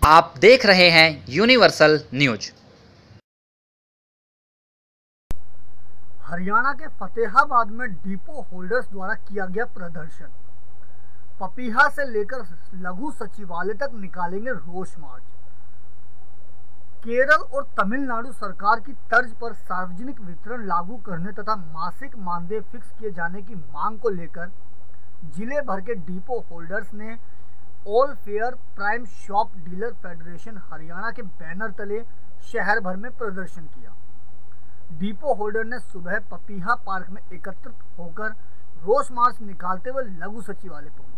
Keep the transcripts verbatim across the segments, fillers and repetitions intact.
आप देख रहे हैं यूनिवर्सल न्यूज। हरियाणा के फतेहाबाद में डिपो होल्डर्स द्वारा किया गया प्रदर्शन। पपीहा से लेकर लघु सचिवालय तक निकालेंगे रोष मार्च। केरल और तमिलनाडु सरकार की तर्ज पर सार्वजनिक वितरण लागू करने तथा मासिक मानदेय फिक्स किए जाने की मांग को लेकर जिले भर के डिपो होल्डर्स ने all fair price shop dealer federation Haryana के बैनर तले शहर भर में प्रदर्शन किया। डिपो होल्डर ने सुबह पपीहा पार्क में एकत्रित होकर रोष मार्च निकालते हुए लघु सचिवालय पहुंचे।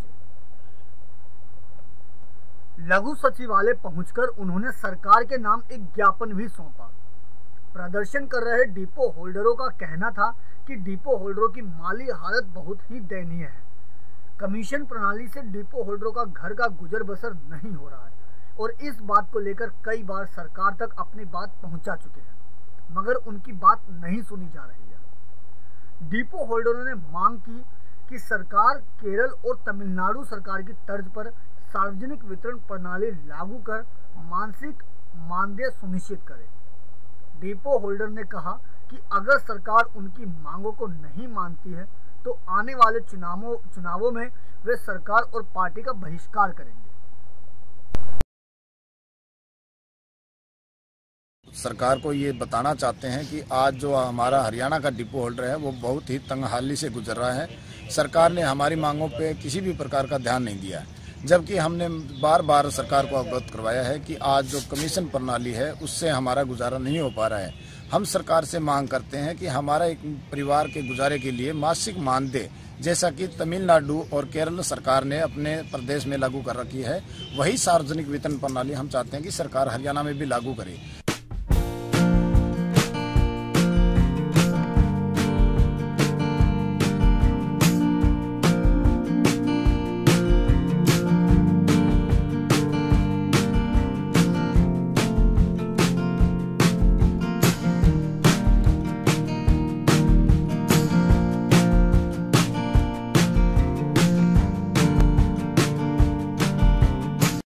लघु सचिवालय पहुंचकर उन्होंने सरकार के नाम एक ज्ञापन भी सौंपा। प्रदर्शन कर रहे डिपो होल्डरों का कहना था कि डिपो होल्डरों की माली हालत बहुत ही दयनीय है। कमीशन प्रणाली से डिपो होल्डरों का घर का गुजर बसर नहीं हो रहा है और इस बात को लेकर कई बार सरकार तक अपनी बात पहुंचा चुके हैं, मगर उनकी बात नहीं सुनी जा रही है। डिपो होल्डरों ने मांग की कि सरकार केरल और तमिलनाडु सरकार की तर्ज पर सार्वजनिक वितरण प्रणाली लागू कर मासिक मानदेय सुनिश्चित करे। डिपो होल्डर ने कहा कि अगर सरकार उनकी मांगों को नहीं मानती है तो आने वाले चुनावों चुनावों में वे सरकार और पार्टी का बहिष्कार करेंगे। सरकार को ये बताना चाहते हैं कि आज जो हमारा हरियाणा का डिपो होल्डर है वो बहुत ही तंगहाली से गुजर रहा है। सरकार ने हमारी मांगों पे किसी भी प्रकार का ध्यान नहीं दिया है, जबकि हमने बार बार सरकार को अवगत करवाया है कि आज जो कमीशन प्रणाली है उससे हमारा गुजारा नहीं हो पा रहा है। हम सरकार से मांग करते हैं कि हमारा एक परिवार के गुजारे के लिए मासिक मानदेय, जैसा कि तमिलनाडु और केरल सरकार ने अपने प्रदेश में लागू कर रखी है, वही सार्वजनिक वितरण प्रणाली हम चाहते हैं कि सरकार हरियाणा में भी लागू करे।